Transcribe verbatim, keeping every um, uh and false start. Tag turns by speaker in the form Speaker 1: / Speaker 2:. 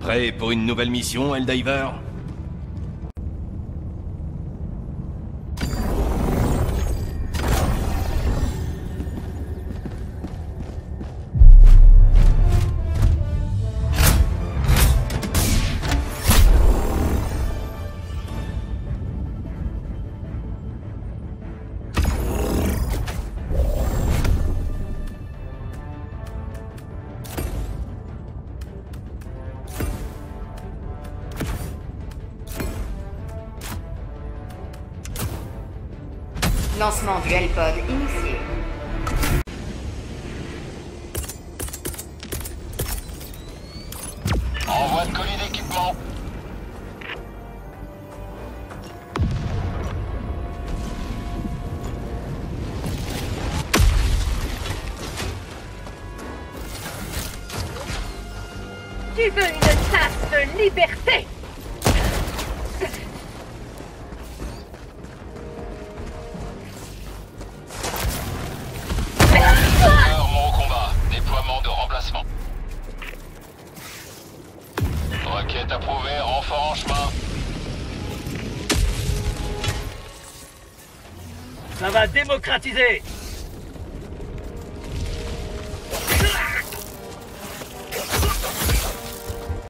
Speaker 1: Prêt pour une nouvelle mission, Helldiver?
Speaker 2: Lancement du Hellpod initié.
Speaker 3: Envoi de colis d'équipement.
Speaker 4: Tu veux une tasse de liberté?
Speaker 3: Mon combat. Déploiement de remplacement. Requête approuvée, renfort en chemin.
Speaker 5: Ça va démocratiser.